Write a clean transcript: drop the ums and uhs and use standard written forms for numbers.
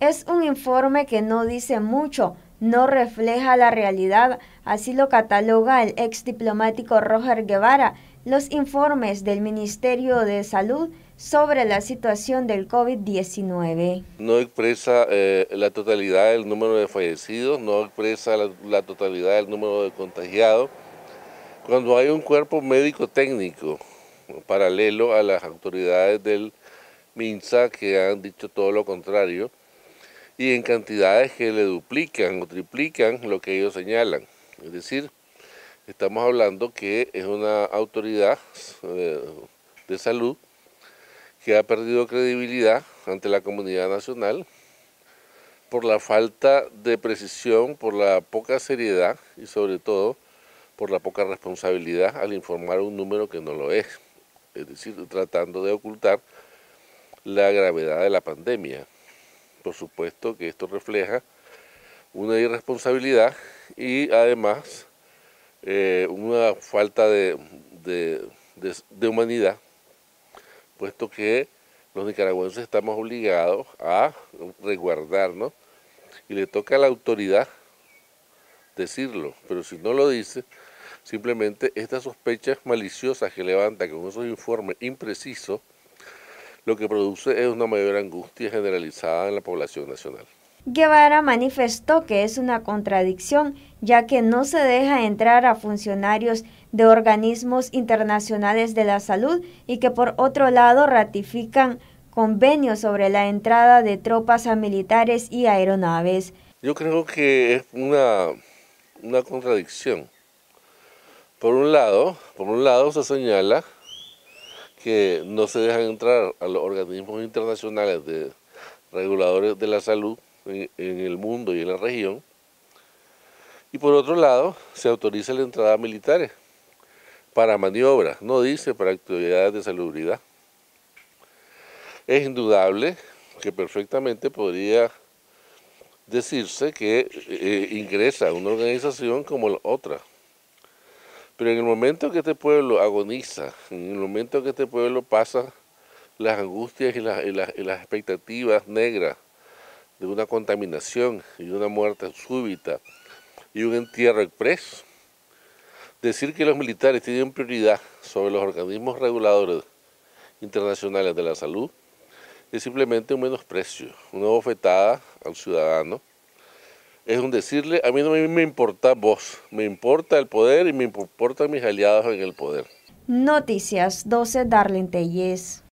Es un informe que no dice mucho, no refleja la realidad, así lo cataloga el ex diplomático Roger Guevara. Los informes del Ministerio de Salud sobre la situación del COVID-19. No expresa la totalidad del número de fallecidos, no expresa la totalidad del número de contagiados. Cuando hay un cuerpo médico técnico paralelo a las autoridades del MINSA que han dicho todo lo contrario y en cantidades que le duplican o triplican lo que ellos señalan. Es decir, estamos hablando que es una autoridad de salud que ha perdido credibilidad ante la comunidad nacional por la falta de precisión, por la poca seriedad y sobre todo por la poca responsabilidad al informar un número que no lo es decir, tratando de ocultar la gravedad de la pandemia. Por supuesto que esto refleja una irresponsabilidad y además una falta de humanidad, puesto que los nicaragüenses estamos obligados a resguardarnos y le toca a la autoridad decirlo, pero si no lo dice, simplemente estas sospechas maliciosas que levanta con esos informes imprecisos, lo que produce es una mayor angustia generalizada en la población nacional. Guevara manifestó que es una contradicción, ya que no se deja entrar a funcionarios de organismos internacionales de la salud y que por otro lado ratifican convenios sobre la entrada de tropas militares y aeronaves. Yo creo que es una contradicción. Por un lado se señala que no se dejan entrar a los organismos internacionales de reguladores de la salud en el mundo y en la región, y por otro lado se autoriza la entrada a militares para maniobras, no dice para actividades de salubridad. Es indudable que perfectamente podría decirse que ingresa una organización como la otra. Pero en el momento que este pueblo agoniza, en el momento que este pueblo pasa las angustias y las expectativas negras de una contaminación y de una muerte súbita y un entierro expreso, decir que los militares tienen prioridad sobre los organismos reguladores internacionales de la salud es simplemente un menosprecio, una bofetada al ciudadano. Es un decirle, a mí no me importa vos, me importa el poder y me importan mis aliados en el poder. Noticias 12 Darlene Telles.